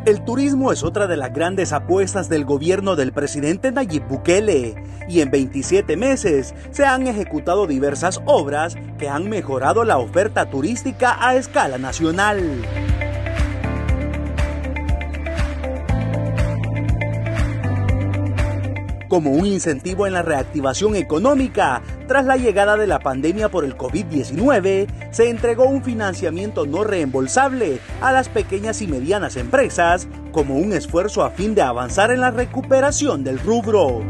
El turismo es otra de las grandes apuestas del gobierno del presidente Nayib Bukele, y en 27 meses se han ejecutado diversas obras que han mejorado la oferta turística a escala nacional. Como un incentivo en la reactivación económica, tras la llegada de la pandemia por el COVID-19, se entregó un financiamiento no reembolsable a las pequeñas y medianas empresas como un esfuerzo a fin de avanzar en la recuperación del rubro.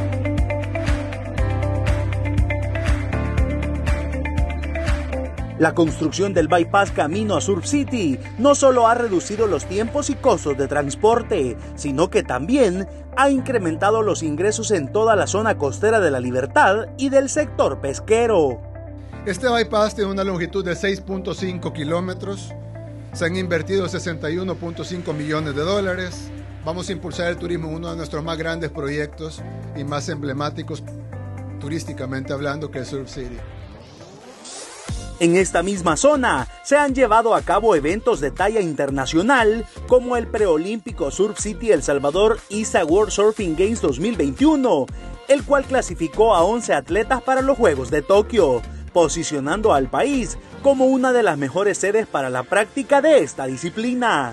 La construcción del bypass camino a Surf City no solo ha reducido los tiempos y costos de transporte, sino que también ha incrementado los ingresos en toda la zona costera de La Libertad y del sector pesquero. Este bypass tiene una longitud de 6.5 kilómetros, se han invertido 61.5 millones de dólares. Vamos a impulsar el turismo en uno de nuestros más grandes proyectos y más emblemáticos turísticamente hablando, que es Surf City. En esta misma zona se han llevado a cabo eventos de talla internacional como el preolímpico Surf City El Salvador ISA World Surfing Games 2021, el cual clasificó a 11 atletas para los Juegos de Tokio, posicionando al país como una de las mejores sedes para la práctica de esta disciplina.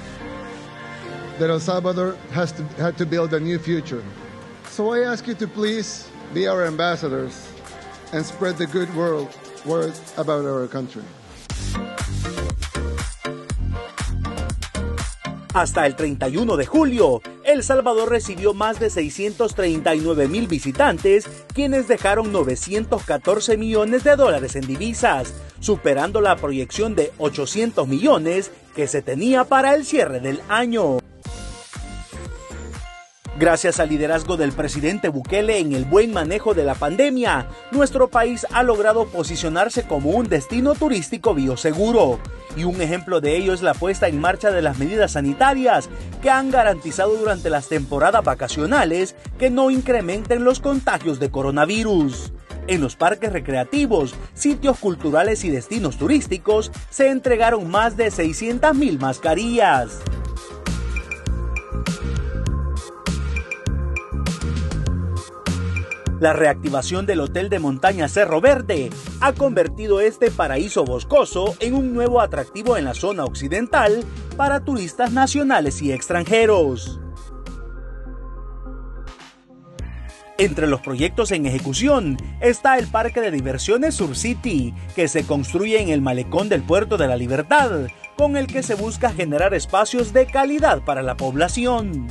El Salvador had to build a new future. So I ask you to please be our ambassadors and spread the good word about our country. Hasta el 31 de julio, El Salvador recibió más de 639,000 visitantes, quienes dejaron 914 millones de dólares en divisas, superando la proyección de 800 millones que se tenía para el cierre del año. Gracias al liderazgo del presidente Bukele en el buen manejo de la pandemia, nuestro país ha logrado posicionarse como un destino turístico bioseguro. Y un ejemplo de ello es la puesta en marcha de las medidas sanitarias que han garantizado durante las temporadas vacacionales que no incrementen los contagios de coronavirus. En los parques recreativos, sitios culturales y destinos turísticos se entregaron más de 600,000 mascarillas. La reactivación del hotel de montaña Cerro Verde ha convertido este paraíso boscoso en un nuevo atractivo en la zona occidental para turistas nacionales y extranjeros. Entre los proyectos en ejecución está el parque de diversiones Surf City, que se construye en el malecón del Puerto de La Libertad, con el que se busca generar espacios de calidad para la población.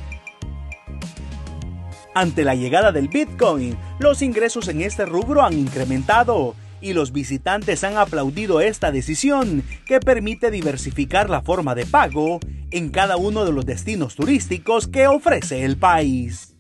Ante la llegada del Bitcoin, los ingresos en este rubro han incrementado y los visitantes han aplaudido esta decisión que permite diversificar la forma de pago en cada uno de los destinos turísticos que ofrece el país.